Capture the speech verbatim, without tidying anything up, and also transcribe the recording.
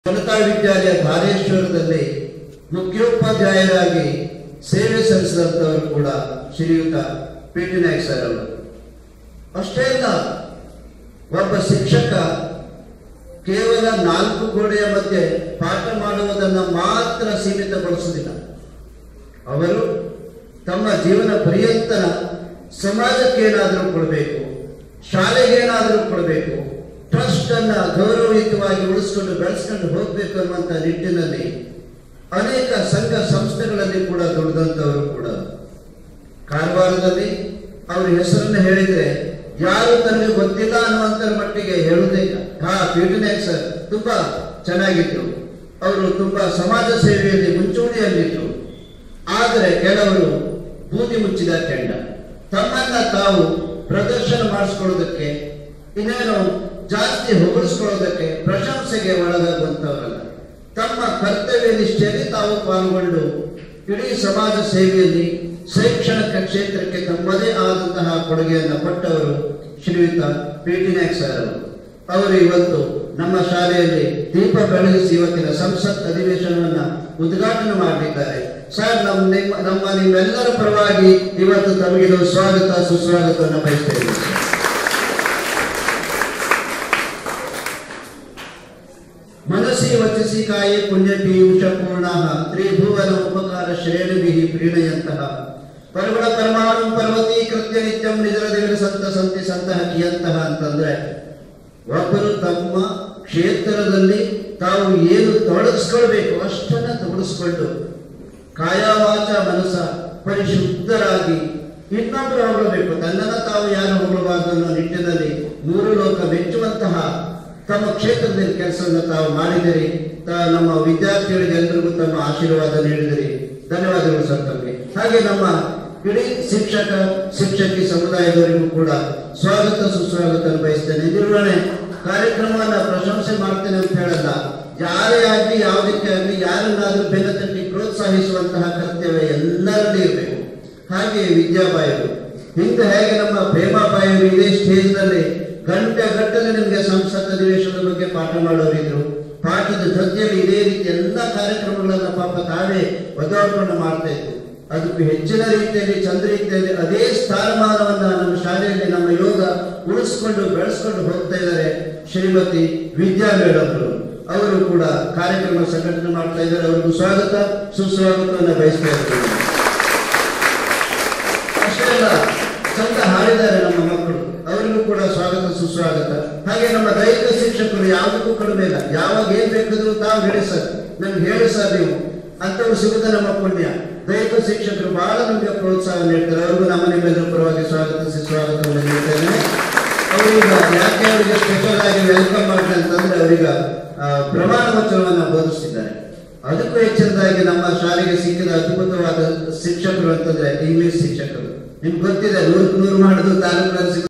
ಜನತಾ ವಿದ್ಯಾಲಯ ಧಾರೇಶ್ವರದಲ್ಲಿ ಮುಖ್ಯೋಪಾಧ್ಯಾಯರಾಗಿ ಸೇವೆ ಸಲ್ಲಿಸಿದಂತವರು ಕೂಡ ಶ್ರೀಯುತ ಪಿ ಟಿ ನಾಯ್ಕ ಸರ್ ಅವರು. ಅಷ್ಟೇ ಅಲ್ಲ, ಒಬ್ಬ ಶಿಕ್ಷಕ ಕೇವಲ ನಾಲ್ಕು ಗೋಡೆಯ ಮಧ್ಯೆ ಪಾಠ ಮಾಡುವುದನ್ನು ಮಾತ್ರ ಸೀಮಿತಗೊಳಿಸುವುದಿಲ್ಲ. ಅವರು ತಮ್ಮ ಜೀವನ ಪರ್ಯಂತರ ಸಮಾಜಕ್ಕೆ ಏನಾದರೂ ಕೊಡಬೇಕು, ಶಾಲೆಗೆ ಏನಾದರೂ ಕೊಡಬೇಕು, ಟ್ರಸ್ಟ್ ಅನ್ನ ಗೌರವಯುತವಾಗಿ ಉಳಿಸ್ಕೊಂಡು ಬೆಳೆಸ್ಕೊಂಡು ಹೋಗ್ಬೇಕು ಅನ್ನುವಂಥ ನಿಟ್ಟಿನಲ್ಲಿ ಅನೇಕ ಸಂಘ ಸಂಸ್ಥೆಗಳಲ್ಲಿ ಕೂಡ ದುಡಿದಂತವರು ಕೂಡ. ಕಾರವಾರದಲ್ಲಿ ಅವ್ರ ಹೆಸರನ್ನು ಹೇಳಿದ್ರೆ ಯಾರು ತನಗೆ ಗೊತ್ತಿಲ್ಲ ಅನ್ನುವಂತ ಮಟ್ಟಿಗೆ ಹೇಳುವುದೇ ಇಲ್ಲ. ಹಾ, ಪಿ ಟಿ ನಾಯ್ಕ ಸರ್ ತುಂಬಾ ಚೆನ್ನಾಗಿದ್ರು, ಅವರು ತುಂಬಾ ಸಮಾಜ ಸೇವೆಯಲ್ಲಿ ಮುಂಚೂಣಿಯಲ್ಲಿದ್ರು. ಆದರೆ ಕೆಲವರು ಬೂದಿ ಮುಚ್ಚಿದ ಕೆಂಡ, ತಮ್ಮನ್ನ ತಾವು ಪ್ರದರ್ಶನ ಮಾಡಿಸ್ಕೊಳ್ಳೋದಕ್ಕೆ, ಇನ್ನೇನು ಜಾಸ್ತಿ ಹೊಗಳಿಸ್ಕೊಳ್ಳೋದಕ್ಕೆ, ಪ್ರಶಂಸೆಗೆ ಒಳಗಾಗುವಂತವರಲ್ಲ. ತಮ್ಮ ಕರ್ತವ್ಯ ನಿಷ್ಠೆಯಲ್ಲಿ ತಾವು ಪಾಲ್ಗೊಂಡು ಇಡೀ ಸಮಾಜ ಸೇವೆಯಲ್ಲಿ ಶೈಕ್ಷಣಿಕ ಕ್ಷೇತ್ರಕ್ಕೆ ತಮ್ಮದೇ ಆದಂತಹ ಕೊಡುಗೆಯನ್ನು ಕೊಟ್ಟವರು ಶ್ರೀಯುತ ಪಿ ಟಿ ನಾಯ್ಕ ಸರ್ ಅವರು. ಅವರು ಇವತ್ತು ನಮ್ಮ ಶಾಲೆಯಲ್ಲಿ ದೀಪ ಬೆಳಗಿಸಿ ಇವತ್ತಿನ ಸಂಸತ್ ಅಧಿವೇಶನವನ್ನ ಉದ್ಘಾಟನೆ ಮಾಡಲಿದ್ದಾರೆ. ಸರ್, ನಮ್ಮ ನಿಮ್ಮ ನಮ್ಮ ನಿಮ್ಮೆಲ್ಲರ ಪರವಾಗಿ ಇವತ್ತು ತಮಗಿದು ಸ್ವಾಗತ ಸುಸ್ವಾಗತವನ್ನು ಬಯಸ್ತೇವೆ. ಮನಸ್ಸಿ ವಚಸಿ ಕಾಯೇ ಪುಣ್ಯ ಪೀಯೂಷ ಪೂರ್ಣ ತ್ರಿಭುವನ ಉಪಕಾರ ಶ್ರೇಣಿಭಿ ಪ್ರೀಣಯಂತಹ ಪರ್ವಣ ಪರಮಾಣು ಪರ್ವತೀಕೃತ್ಯ ನಿತ್ಯಂ ನಿಜರದಿಗಳು ಸಂತ ಸಂತಿ ಸಂತಹ ಕಿಯಂತಹ ಅಂತಂದ್ರೆ, ಒಬ್ಬರು ತಮ್ಮ ಕ್ಷೇತ್ರದಲ್ಲಿ ತಾವು ಏನು ತೊಡಗಿಸ್ಕೊಳ್ಬೇಕು ಅಷ್ಟನ್ನ ತೊಡಗಿಸ್ಕೊಂಡು ಕಾಯವಾಚ ಮನಸ್ಸ ಪರಿಶುದ್ಧರಾಗಿ ಇನ್ನೊಬ್ಬರು ಹೊಗಳಬೇಕು, ತನ್ನನ್ನ ತಾವು ಯಾರು ಹೊಗಳಬಾರದು ಅನ್ನೋ ನಿಟ್ಟಿನಲ್ಲಿ ಮೂರು ಲೋಕ ಮೆಚ್ಚುವಂತಹ ತಮ್ಮ ಕ್ಷೇತ್ರದಲ್ಲಿ ಕೆಲಸವನ್ನು ತಾವು ಮಾಡಿದಿರಿ. ನಮ್ಮ ವಿದ್ಯಾರ್ಥಿಗಳಿಗೆ ಎಲ್ಲರಿಗೂ ತಮ್ಮ ಆಶೀರ್ವಾದ ನೀಡಿದಿರಿ. ಧನ್ಯವಾದಗಳು ಸರ್ ತಮಗೆ. ಹಾಗೆ ನಮ್ಮ ಇಡೀ ಶಿಕ್ಷಕ ಶಿಕ್ಷಕಿ ಸಮುದಾಯದವರಿಗೂ ಕೂಡ ಸ್ವಾಗತ ಸುಸ್ವಾಗತ ಬಯಸ್ತೇನೆ. ನಿರ್ವಹಣೆ ಕಾರ್ಯಕ್ರಮವನ್ನ ಪ್ರಶಂಸೆ ಮಾಡ್ತೇನೆ ಅಂತ ಹೇಳಲ್ಲ, ಯಾರೇ ಆಗಲಿ ಯಾವುದಕ್ಕೆ ಆಗಲಿ ಯಾರನ್ನಾದ್ರೂ ಬೆನ್ನ ತಟ್ಟಿ ಪ್ರೋತ್ಸಾಹಿಸುವಂತಹ ಕರ್ತವ್ಯ ಎಲ್ಲರಲ್ಲಿ ಇರಬೇಕು. ಹಾಗೆ ವಿದ್ಯಾಬಾಯರು ಹಿಂದೆ ಹೇಗೆ ನಮ್ಮ ಪ್ರೇಮಾಬಾಯರು ಇದೇ ಸ್ಟೇಜ್ ನಲ್ಲಿ ಗಂಟೆ ಗಟ್ಟಲೆ ನಿಮಗೆ ಸಂಸತ್ ಅಧಿವೇಶನದ ಬಗ್ಗೆ ಪಾಠ ಮಾಡೋರಿದ್ರು. ಪಾಠದ ಜೊತೆಯಲ್ಲಿ ಇದೇ ರೀತಿ ಎಲ್ಲ ಕಾರ್ಯಕ್ರಮಗಳನ್ನ ಪಾಪ ತಾವೇ ಒದ್ದಾಡ್ಕೊಂಡು ಮಾಡ್ತಾ ಇದ್ರು. ಅದಕ್ಕೂ ಹೆಚ್ಚಿನ ರೀತಿಯಲ್ಲಿ ಚಂದ ರೀತಿಯಲ್ಲಿ ಅದೇ ಸ್ಥಾನಮಾನವನ್ನ ನಮ್ಮ ಶಾಲೆಯಲ್ಲಿ ನಮ್ಮ ಯೋಗ ಉಳಿಸ್ಕೊಂಡು ಬೆಳೆಸ್ಕೊಂಡು ಹೋಗ್ತಾ ಇದ್ದಾರೆ ಶ್ರೀಮತಿ ವಿದ್ಯಾ ಮೇಡಮ್ ಅವರು ಕೂಡ ಕಾರ್ಯಕ್ರಮ ಸಂಘಟನೆ ಮಾಡ್ತಾ ಇದ್ದಾರೆ. ಅವ್ರಿಗೂ ಸ್ವಾಗತ ಸುಸ್ವಾಗತವನ್ನು ಬಯಸ್ತಾ ಇದ್ದಾರೆ. ಅಷ್ಟೇ ಅಲ್ಲ, ಚಂದ ಹಾಡಿದ್ದಾರೆ ನಮ್ಮ ಮಕ್ಕಳು, ಅವರಿಗೂ ಕೂಡ ಸ್ವಾಗತ ಸುಸ್ವಾಗತ. ಹಾಗೆ ನಮ್ಮ ದೈಹಿಕ ಶಿಕ್ಷಕರು ಯಾವುದಕ್ಕೂ ಕಡಿಮೆ ಇಲ್ಲ, ಯಾವಾಗ ಏನ್ ಬೇಕಾದ್ರೂ ತಾವು ಹೇಳಿ ಸರ್, ನಮ್ಗೆ ಹೇಳಿ ಸರ್ ನೀವು ಅಂತವ್ರು ಸಿಗುತ್ತ ನಮ್ಮ ಪುಣ್ಯ. ದೈಹಿಕ ಶಿಕ್ಷಕರು ಬಹಳ ನಮಗೆ ಪ್ರೋತ್ಸಾಹ ನೀಡ್ತಾರೆ. ಅವ್ರಿಗೂ ನಮ್ಮ ನಿಮ್ಮೆಲ್ಲರ ಪರವಾಗಿ ಸ್ವಾಗತ ಸುಸ್ವಾಗತವನ್ನು ನೀಡ್ತೇನೆ. ಅವರೀಗ ಯಾಕೆ ಅವರಿಗೆ ಸ್ಪೆಷಲ್ ಆಗಿ ವೆಲ್ಕಮ್ ಮಾಡ್ತಾರೆ ಅಂತಂದ್ರೆ, ಅವರೀಗ ಪ್ರಮಾಣ ವಚನವನ್ನ ಬೋಧಿಸ್ತಿದ್ದಾರೆ. ಅದಕ್ಕೂ ಹೆಚ್ಚಿನದಾಗಿ ನಮ್ಮ ಶಾಲೆಗೆ ಸಿಕ್ಕಿದ ಅದ್ಭುತವಾದ ಶಿಕ್ಷಕರು ಅಂತಂದ್ರೆ ಇಂಗ್ಲಿಷ್ ಶಿಕ್ಷಕರು. ನಿಮ್ಗೆ ಗೊತ್ತಿದೆ, ನೂರಕ್ಕೆ ನೂರು ಮಾಡುದು ತಾಲೂಕು